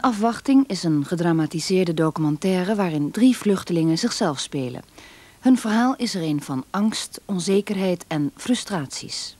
Afwachting is een gedramatiseerde documentaire waarin 3 vluchtelingen zichzelf spelen. Hun verhaal is er een van angst, onzekerheid en frustraties.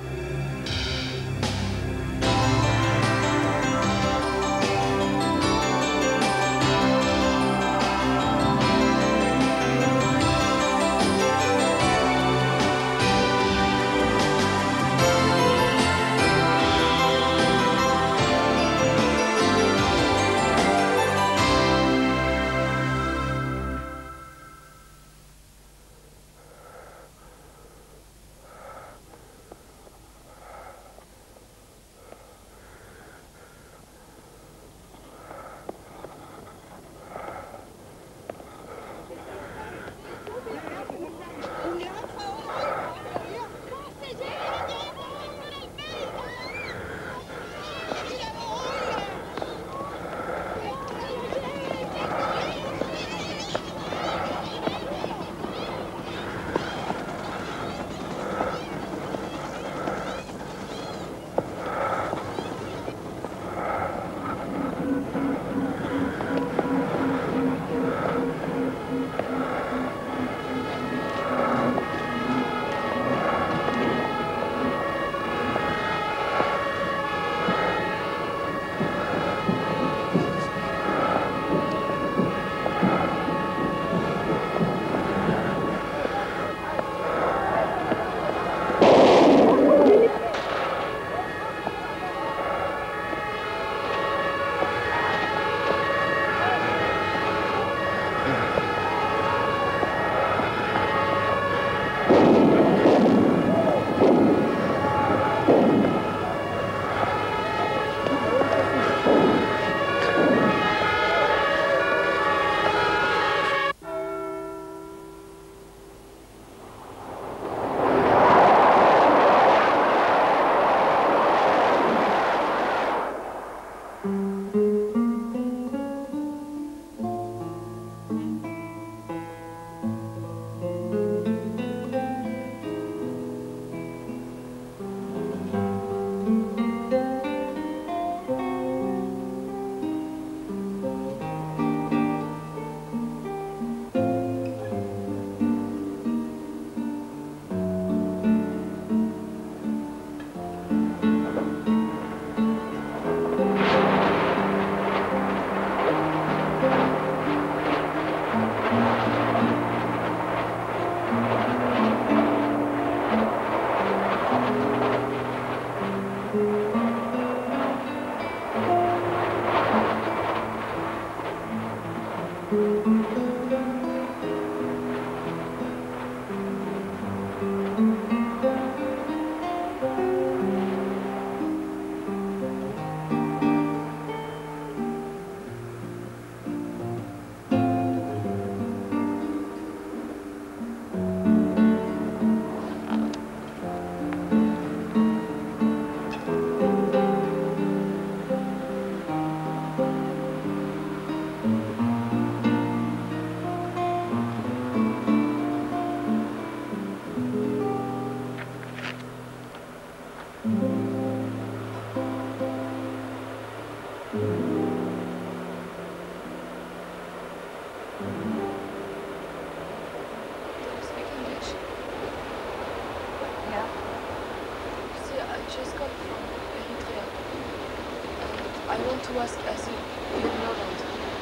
I want to ask as a young adult,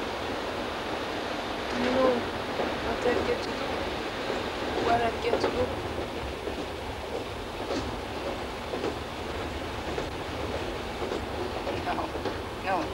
do you know what I get to do? Where I get to go? No, no.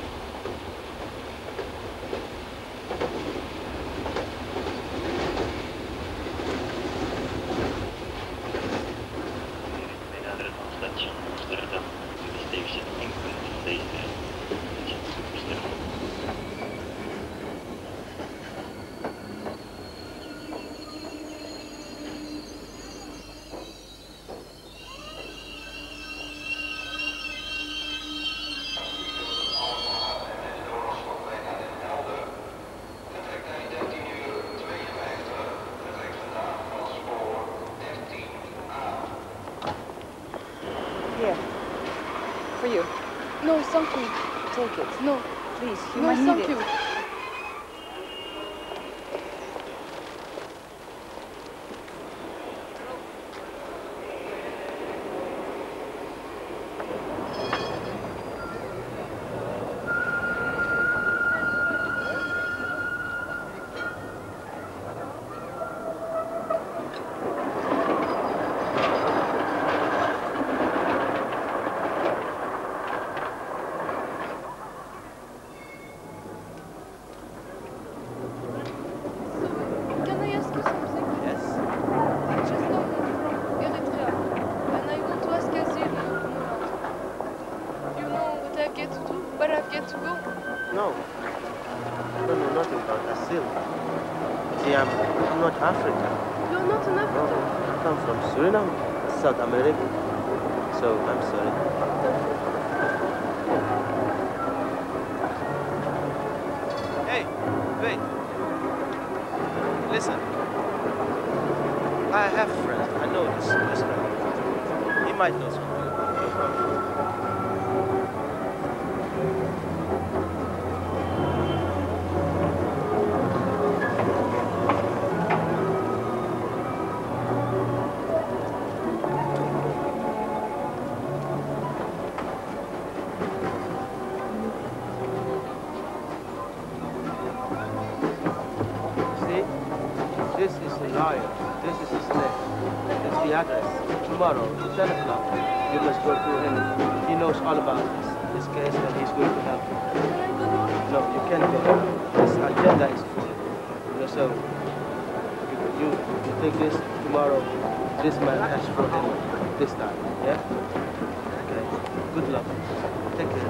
Here. For you. No, thank you. Take it. No. please. You No, might need thank it. you. Can I ask you something? Yes? I just come from Eritrea, and I want to ask Azil Murat. You know what I get to do? Where I get to go? No. I don't know nothing about Asil. See, I'm not African. You're not an No, African. I come from Suriname, South America. So, I'm sorry. Hey, wait. Listen. I have friends. I know this friend. He might know something. No problem. See? This is the lawyer. This is his name. This is the address. Tomorrow, 10 o'clock, you must go to him. He knows all about this case and he's going to help you. Can I go now? No, you can't go. His agenda is full. You know, so you take this tomorrow. This man asks for him this time. Yeah? Okay. Good luck. Take care.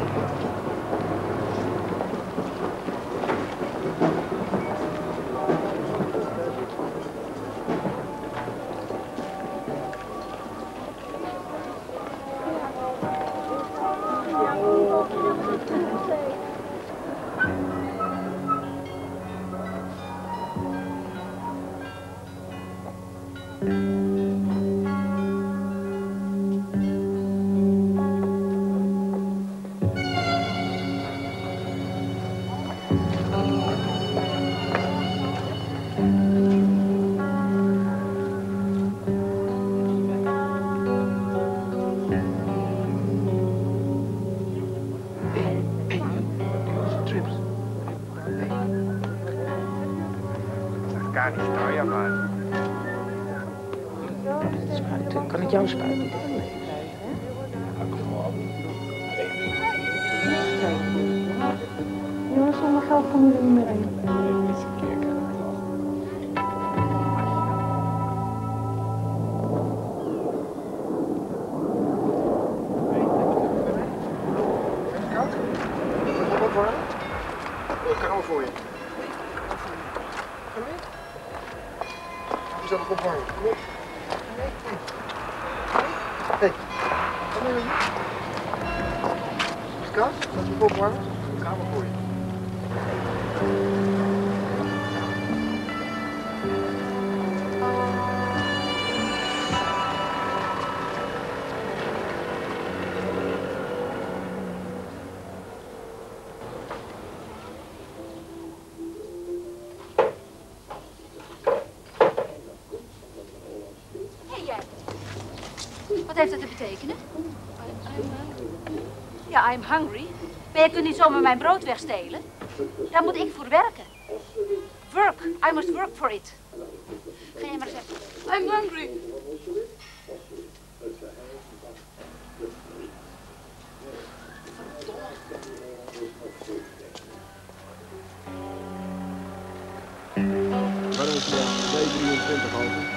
Kan ik jou spuiten? Ja, zonder geld kom je er niet meer in. Kamer voor je. Ga mee. Je zal erop hangen. Kom op. Hé, kom mee met je. Kaas, zal je erop hangen? Kamer voor je. Wat heeft dat te betekenen? Ja, I'm hungry. Maar je kunt niet zomaar mijn brood wegstelen. Daar moet ik voor werken. Work. I must work for it. Ga jij maar zeggen. I'm hungry. Waarom is het 2,23 over?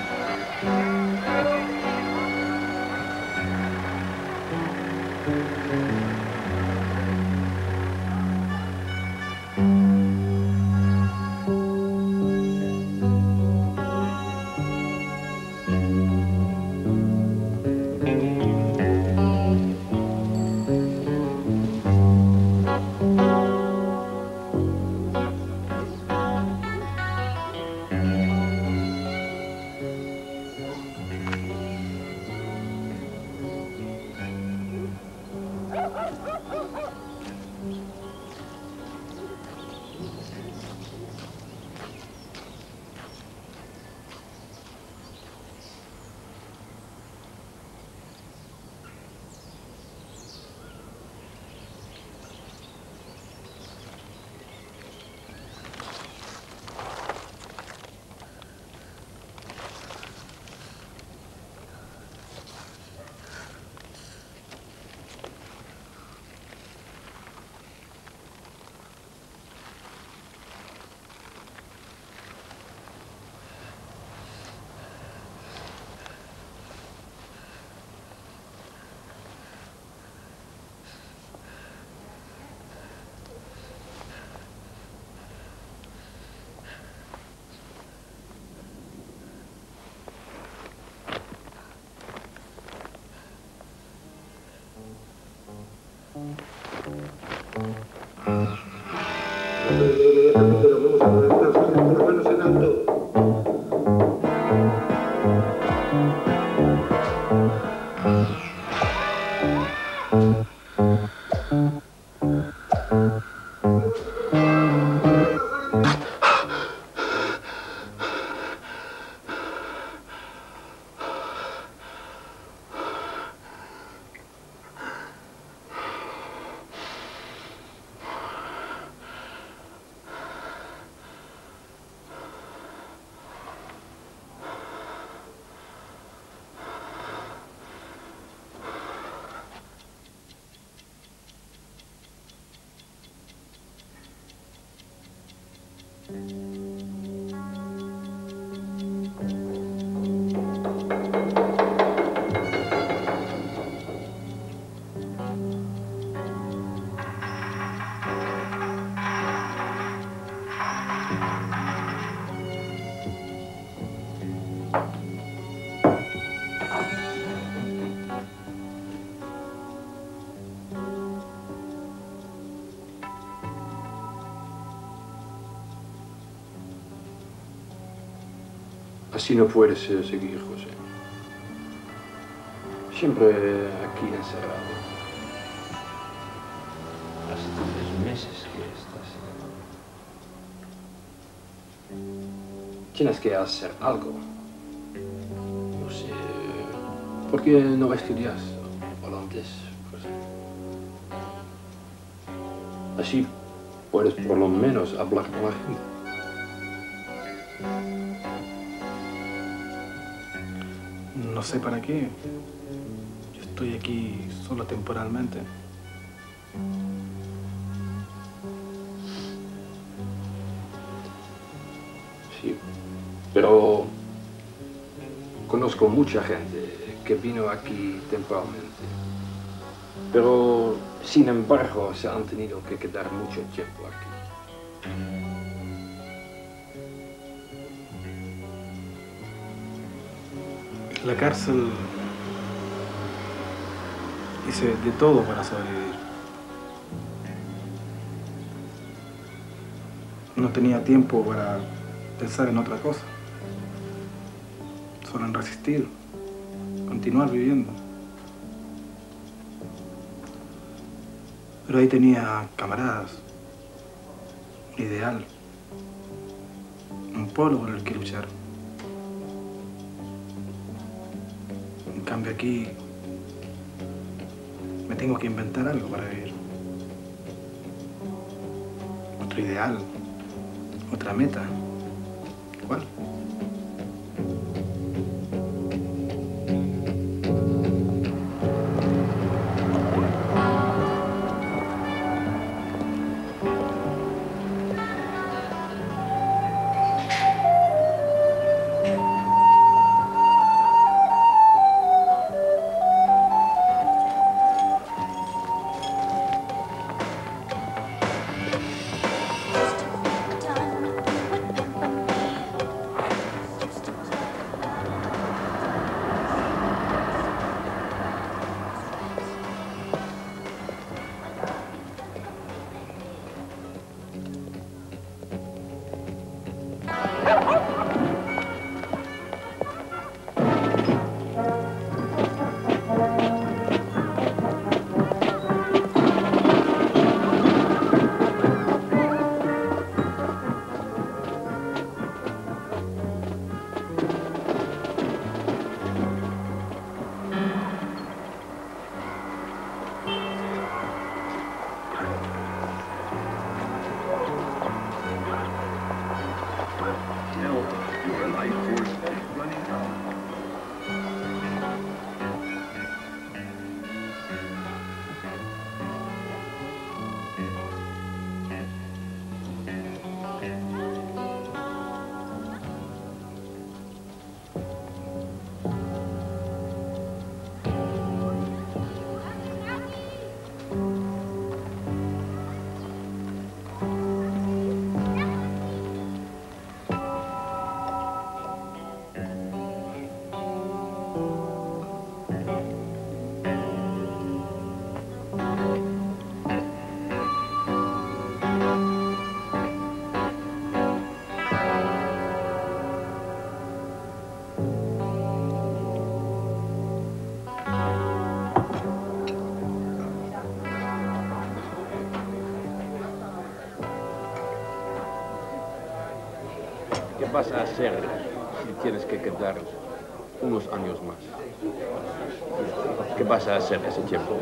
Así no puedes seguir, José. Siempre aquí encerrado. Hace 3 meses que estás. Tienes que hacer algo. No sé. ¿Por qué no estudias holandés, José? Así puedes por lo menos hablar con la gente. No sé para qué. Yo estoy aquí solo temporalmente. Sí, pero conozco mucha gente que vino aquí temporalmente. Pero, sin embargo, se han tenido que quedar mucho tiempo aquí. En la cárcel hice de todo para sobrevivir. No tenía tiempo para pensar en otra cosa. Solo en resistir, continuar viviendo. Pero ahí tenía camaradas, un ideal, un pueblo por el que luchar. En cambio aquí me tengo que inventar algo para vivir. Otro ideal, otra meta. ¿Cuál? ¿Qué vas a hacer si tienes que quedar unos años más? ¿Qué vas a hacer ese tiempo?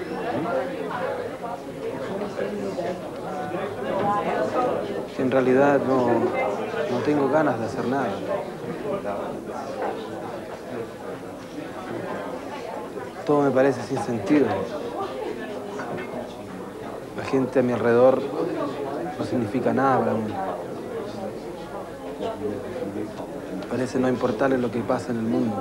En realidad no tengo ganas de hacer nada. Todo me parece sin sentido. La gente a mi alrededor no significa nada para mí. Parece no importarle lo que pasa en el mundo.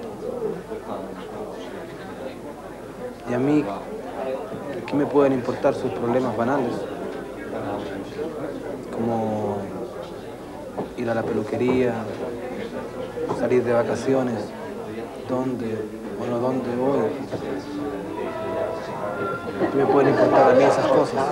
Y a mí, ¿qué me pueden importar sus problemas banales? Como ir a la peluquería, salir de vacaciones, dónde voy. ¿Qué me pueden importar a mí esas cosas?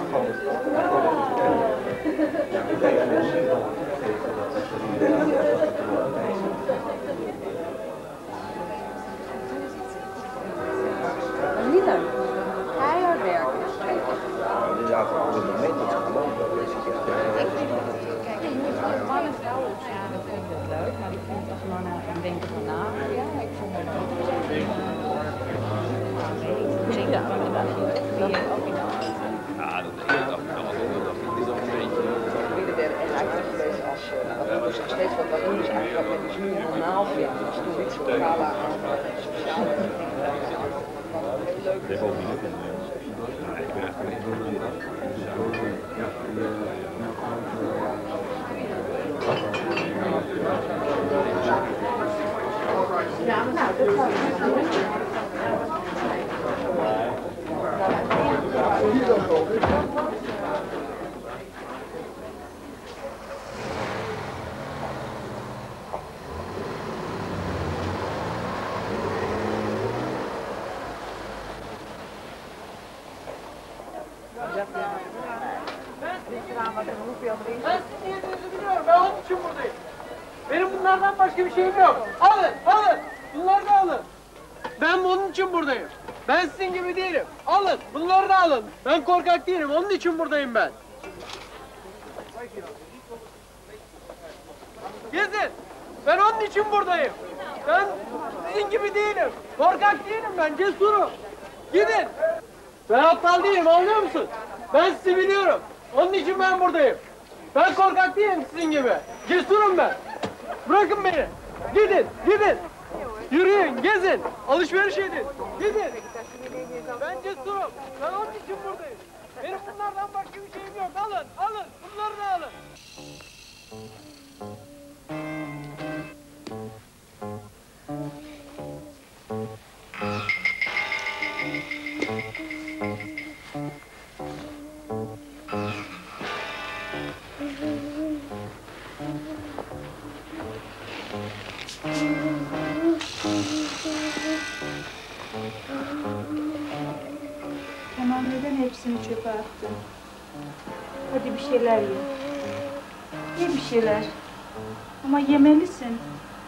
Ben sizin yerinizi biliyorum. Ben onun için buradayım. Benim bunlardan başka bir şeyim yok. Alın, alın. Bunları da alın. Ben bunun için buradayım. Ben sizin gibi değilim. Alın, bunları da alın. Ben korkak değilim. Onun için buradayım ben. Gezin. Ben onun için buradayım. Ben sizin gibi değilim. Korkak değilim ben. Cesurum. Gidin. Ben aptal değilim. Anlıyor musun? Ben sizi biliyorum. Onun için ben buradayım. Ben korkak değilim sizin gibi. Cesurum ben. Bırakın beni. Gidin, gidin. Yürüyün, gezin. Alışveriş edin. Gidin. Ben cesurum. Ben onun için buradayım. Benim bunlardan başka bir şeyim yok. Alın, alın. Bunları da alın. Tamam, neden hepsini çöpe attın? Hadi bir şeyler ye. Ye bir şeyler. Ama yemelisin.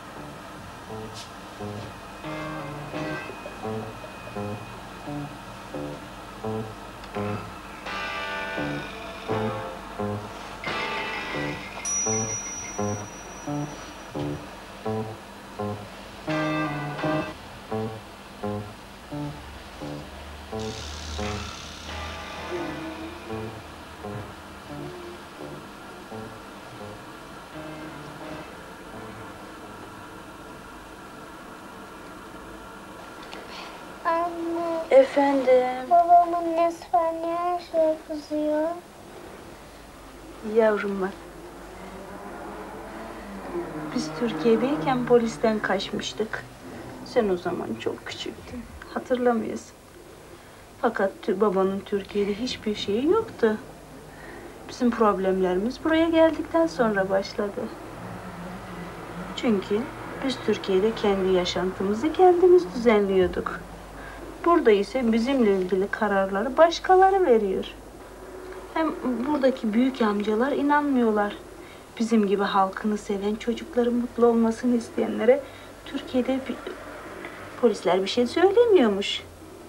Anne, Efendim, babamın resmen her şeye kızıyor. yavrum bak. Biz Türkiye'deyken polisten kaçmıştık. Sen o zaman çok küçüktün. Hatırlamıyorsun. Fakat babanın Türkiye'de hiçbir şeyi yoktu. Bizim problemlerimiz buraya geldikten sonra başladı. Çünkü biz Türkiye'de kendi yaşantımızı kendimiz düzenliyorduk. Burada ise bizimle ilgili kararları başkaları veriyor. Hem buradaki büyük amcalar inanmıyorlar. Bizim gibi halkını seven, çocukların mutlu olmasını isteyenlere Türkiye'de polisler bir şey söylemiyormuş.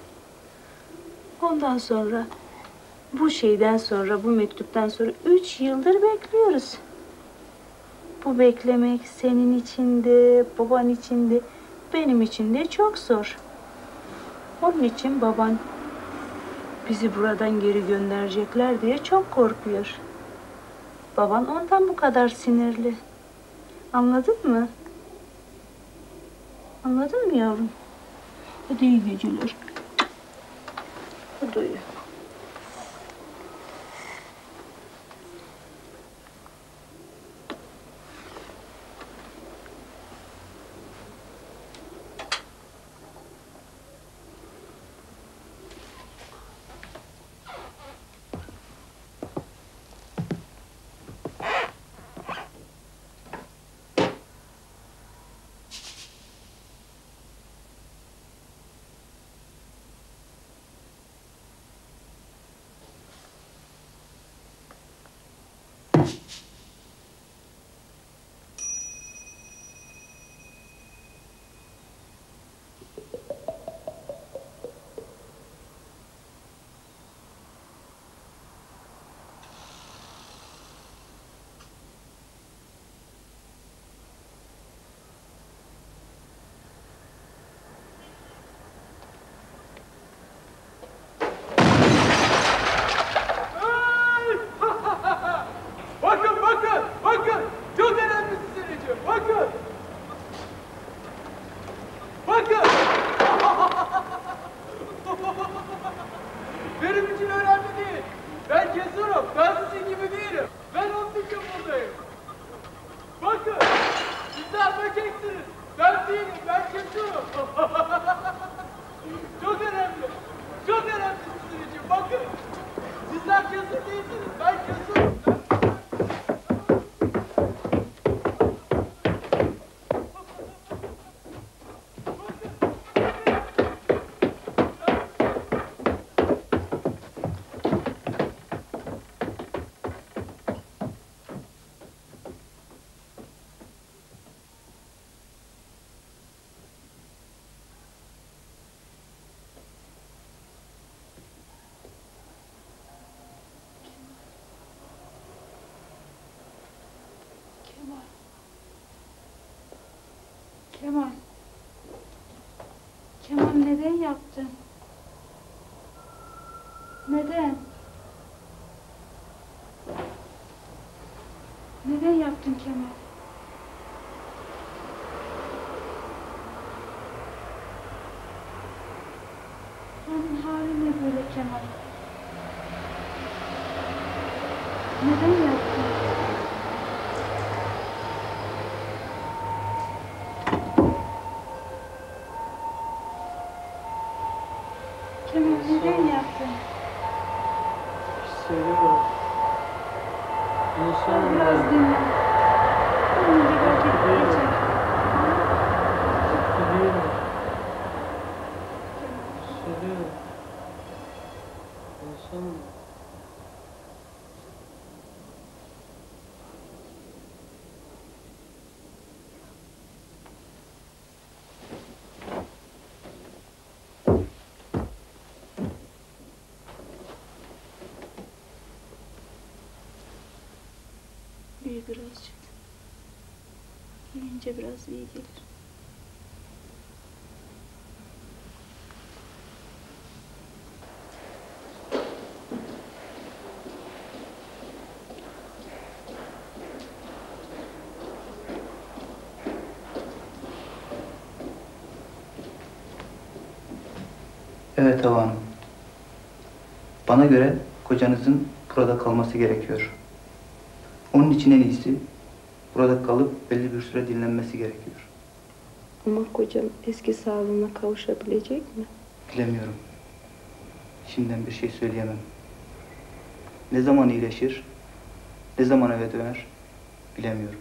Ondan sonra, bu şeyden sonra, bu mektuptan sonra 3 yıldır bekliyoruz. Bu beklemek senin için de, baban için de, benim için de çok zor. Onun için baban bizi buradan geri gönderecekler diye çok korkuyor. Baban ondan bu kadar sinirli. Anladın mı? Anladın mı yavrum? Hadi iyi geceler. Hadi uyu. Bakın Neden yaptın? Neden? Neden yaptın Kemal? Senin halin ne böyle Kemal? Neden yaptın? Kemal neden yaptın? Seviyorum. İnsan Biraz dinle. Önce vakit geçer. Seviyorum. Seviyorum. İnsan Bir birazcık. Yiyince biraz iyi gelir. Evet Hava Hanım. Bana göre kocanızın burada kalması gerekiyor. Onun için en iyisi burada kalıp belli bir süre dinlenmesi gerekiyor. Ama kocam eski sağlığına kavuşabilecek mi? Bilemiyorum. Şimdiden bir şey söyleyemem. Ne zaman iyileşir, ne zaman eve döner bilemiyorum.